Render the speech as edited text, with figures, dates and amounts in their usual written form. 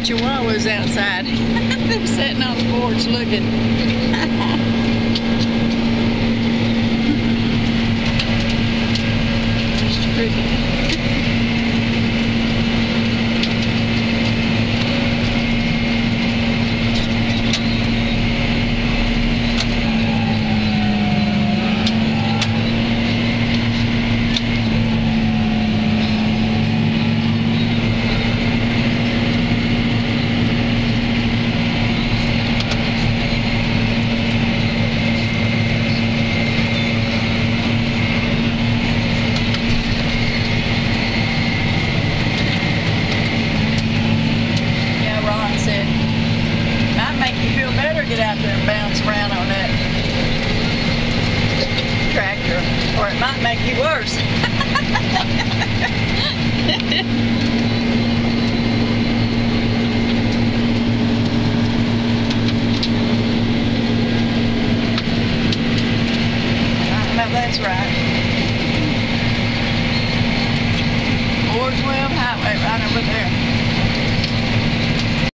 chihuahuas outside. They're sitting on the porch looking. Mr. Cricket. Get out there and bounce around on that tractor, or it might make you worse.